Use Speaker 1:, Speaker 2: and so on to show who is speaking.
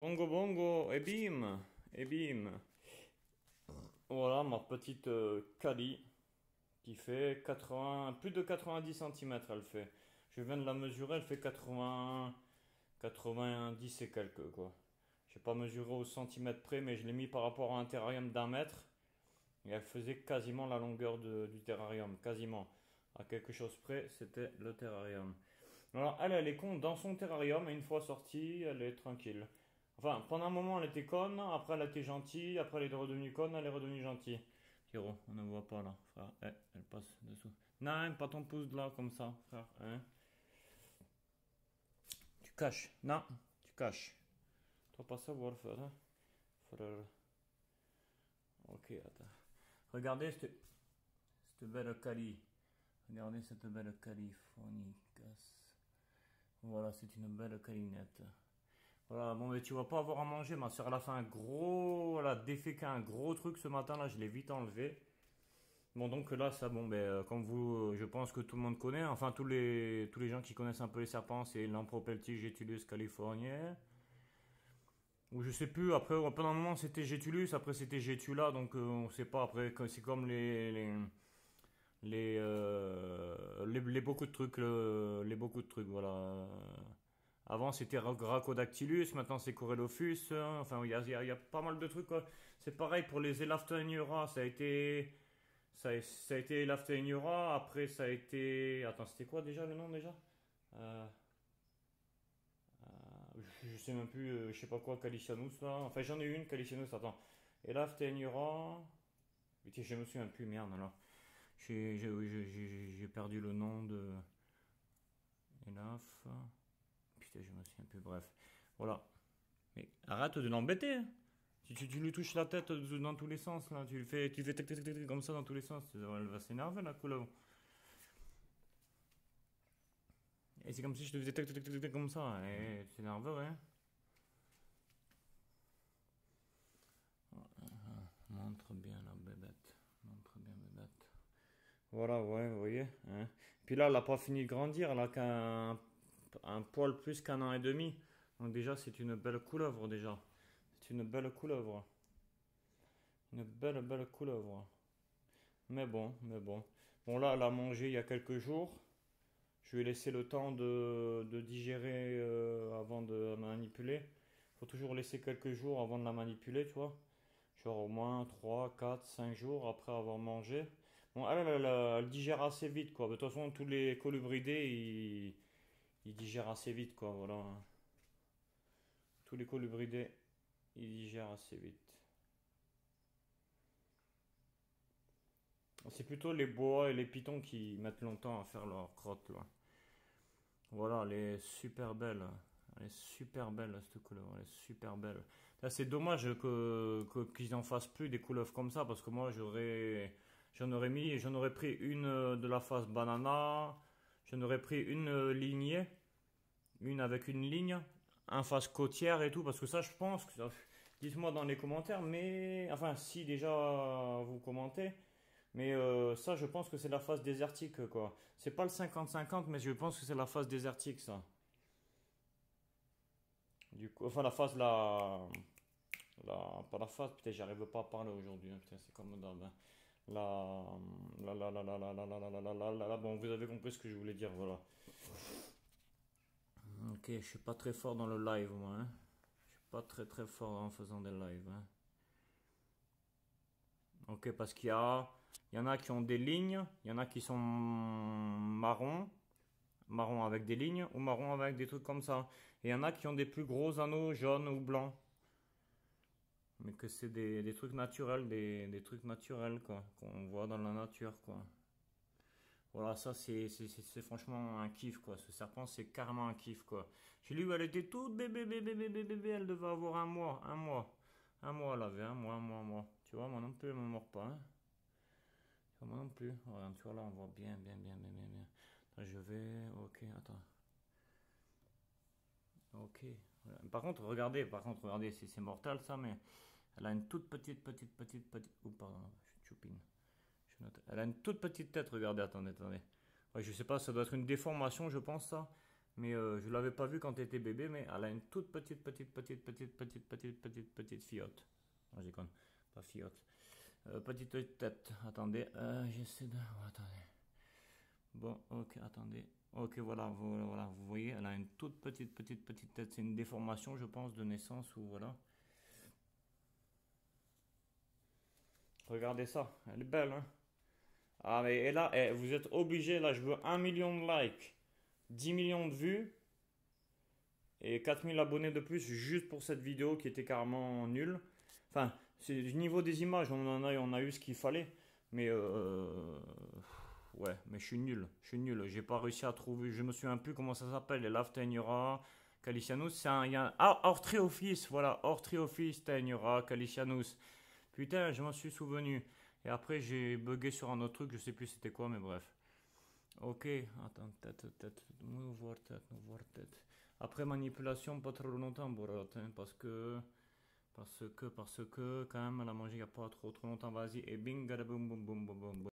Speaker 1: Bongo bongo, et bim, et bim. Voilà ma petite Kali qui fait 80, plus de 90 centimètres elle fait. Je viens de la mesurer, elle fait 80, 90 et quelques quoi. Je n'ai pas mesuré au centimètre près, mais je l'ai mis par rapport à un terrarium d'1 mètre. Et elle faisait quasiment la longueur du terrarium, quasiment. À quelque chose près, c'était le terrarium. Alors elle est con dans son terrarium, et une fois sortie, elle est tranquille. Enfin, pendant un moment, elle était conne, après elle était gentille, après elle est redevenue conne, elle est redevenue gentille. Kiro, on ne voit pas là, frère. Eh, elle passe dessous. Non, pas ton pouce là, comme ça, frère. Hein. Tu caches. Non, tu caches. Toi, pas savoir faire, hein, frère. Ok, attends. Regardez cette belle Cali. Regardez cette belle Californie. Voilà, c'est une belle calinette. Voilà, bon, mais tu vas pas avoir à manger. Ma soeur, elle a fait un gros. Elle a déféqué un gros truc ce matin là, je l'ai vite enlevé. Bon, donc là, ça, bon, ben, comme vous, je pense que tout le monde connaît. Enfin, tous les gens qui connaissent un peu les serpents, c'est l'Ampropeltis californiae. Ou je sais plus, après, pendant un moment c'était Gétulus, après c'était Gétula, donc on sait pas. Après, c'est comme les beaucoup de trucs, les beaucoup de trucs, voilà. Avant c'était Rhacodactylus, maintenant c'est Corelophus. Hein. Enfin, il y a pas mal de trucs, quoi. C'est pareil pour les Elaftheniura, ça a été Elaftheniura, après ça a été. Attends, c'était quoi déjà le nom déjà? Euh, je sais même plus, je sais pas quoi, Calicianus là. Enfin, j'en ai une, Calicianus, attends. Elaftheniura. Putain, je me souviens plus, merde alors. J'ai perdu le nom de Elaf. Putain, je me souviens plus, bref. Voilà. Mais arrête de l'embêter, hein. Tu lui touches la tête dans tous les sens, là. Tu fais tic, tic, tic, tic, comme ça dans tous les sens. Elle va s'énerver, la couleur. Et c'est comme si je te faisais tic, tic, tic, tic, comme ça. Et tu t'énerverais, hein. Montre bien la bébête. Montre bien bébête. Voilà, ouais, vous voyez. Hein. Puis là, elle n'a pas fini de grandir. Elle a un poil plus qu'un an et demi. Donc déjà, c'est une belle couleuvre, déjà. C'est une belle couleuvre. Une belle, belle couleuvre. Mais bon, mais bon. Bon, là, elle a mangé il y a quelques jours. Je lui ai laissé le temps de digérer avant de la manipuler. Faut toujours laisser quelques jours avant de la manipuler, tu vois. Genre au moins 3 4 5 jours après avoir mangé. Bon, elle digère assez vite, quoi. De toute façon, tous les colubridés, ils digèrent assez vite, quoi. Voilà. Tous les colubridés, ils digèrent assez vite. C'est plutôt les boas et les pitons qui mettent longtemps à faire leur crotte, là. Voilà, elle est super belle. Elle est super belle, cette couleur. Elle est super belle. Là, c'est dommage qu'ils n'en fassent plus des couleuvres comme ça, parce que moi, j'en aurais pris une de la face banana, j'en aurais pris une lignée, une avec une ligne, un face côtière et tout, parce que ça, je pense que, dites-moi dans les commentaires, mais, enfin, si déjà vous commentez, mais ça, je pense que c'est la phase désertique, quoi. C'est pas le 50-50, mais je pense que c'est la phase désertique, ça. Du coup, enfin, pas la phase, putain, j'arrive pas à parler aujourd'hui, hein, putain, c'est comme d'hab, hein. Bon, vous avez compris ce que je voulais dire, voilà. Ok, je suis pas très fort dans le live, moi, hein. Je suis pas très très fort en faisant des lives, hein. Ok, parce il y en a qui ont des lignes, il y en a qui sont marron avec des lignes ou marron avec des trucs comme ça. Et il y en a qui ont des plus gros anneaux jaunes ou blancs. Mais que c'est des trucs naturels, des trucs naturels quoi, qu'on voit dans la nature quoi. Voilà, ça c'est franchement un kiff quoi. Ce serpent c'est carrément un kiff quoi. J'ai lu, elle était toute bébé, bébé, bébé, bébé, elle devait avoir un mois, un mois. Un mois, elle avait un mois, un mois, un mois. Tu vois, moi non plus, elle me mord pas, hein. Tu vois, moi non plus. Regarde, tu vois là, on voit bien, bien, bien, bien, bien, bien. Attends, je vais, ok, attends. Ok. Voilà. Par contre, regardez, c'est mortel ça, mais elle a une toute petite, petite, petite, petite. Oh, pardon, je suis choupine. Je note. Elle a une toute petite tête, regardez, attendez, attendez. Ouais, je sais pas, ça doit être une déformation, je pense ça. Mais je l'avais pas vue quand elle était bébé, mais elle a une toute petite fiotte. Non, je déconne, pas fiotte. Petite tête. Attendez, j'essaie de. Oh, attendez. Bon, ok, attendez. Ok, voilà, vous voyez, elle a une toute petite tête. C'est une déformation, je pense, de naissance ou voilà. Regardez ça, elle est belle, hein. Ah, mais et là, vous êtes obligé, là, je veux 1 million de likes, 10 millions de vues et 4000 abonnés de plus juste pour cette vidéo qui était carrément nulle. Enfin, c'est du niveau des images, on a eu ce qu'il fallait. Mais ouais, mais je suis nul. J'ai pas réussi à trouver, je me souviens plus comment ça s'appelle, les Lave Tainura, Calicianus, il y a ah, Ortreophis, voilà, Ortreophis Tainura, Calicianus. Putain, je m'en suis souvenu. Et après, j'ai bugué sur un autre truc, je sais plus c'était quoi, mais bref. Ok, attends, tête, nous voir tête, nous voir tête. Après, manipulation, pas trop longtemps, Borat, hein, parce que, quand même, elle a mangé il n'y a pas trop longtemps, vas-y, et bing, boum, boum, boum, boum, boum.